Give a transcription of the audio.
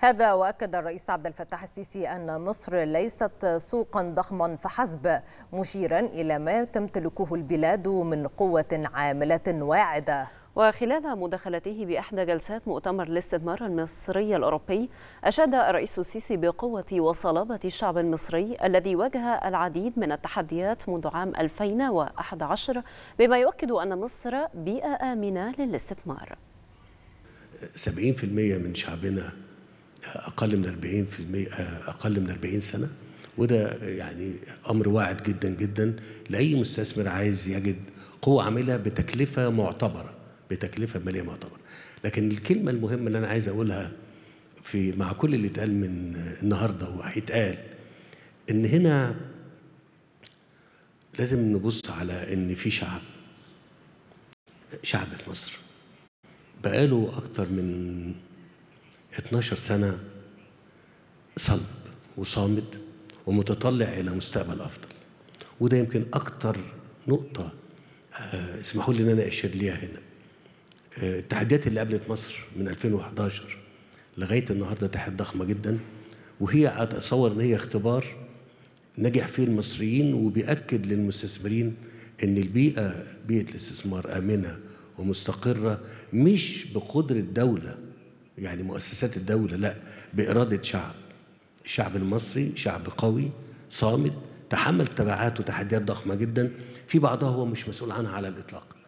هذا وأكد الرئيس عبد الفتاح السيسي أن مصر ليست سوقا ضخما فحسب، مشيرا إلى ما تمتلكه البلاد من قوة عاملة واعدة. وخلال مداخلته بإحدى جلسات مؤتمر الاستثمار المصري الأوروبي، أشاد الرئيس السيسي بقوة وصلابة الشعب المصري الذي واجه العديد من التحديات منذ عام 2011، بما يؤكد أن مصر بيئة آمنة للاستثمار. 70% من شعبنا أقل من 40 سنة، وده يعني أمر واعد جدا جدا لأي مستثمر عايز يجد قوة عاملة بتكلفة معتبرة، بتكلفة مالية معتبرة. لكن الكلمة المهمة اللي أنا عايز أقولها مع كل اللي اتقال من النهاردة وهيتقال، إن هنا لازم نبص على إن في شعب في مصر بقاله أكتر من 12 سنة صلب وصامد ومتطلع إلى مستقبل أفضل. وده يمكن أكتر نقطة اسمحوا لي إن أنا أشير ليها هنا. التحديات اللي قابلت مصر من 2011 لغاية النهاردة تحديات ضخمة جدا، وهي أتصور إن هي اختبار نجح فيه المصريين، وبيأكد للمستثمرين إن بيئة الاستثمار آمنة ومستقرة، مش بقدرة دولة يعني مؤسسات الدولة، لا، بإرادة الشعب المصري شعب قوي صامد تحمل تبعات وتحديات ضخمة جدا، في بعضها هو مش مسؤول عنها على الإطلاق.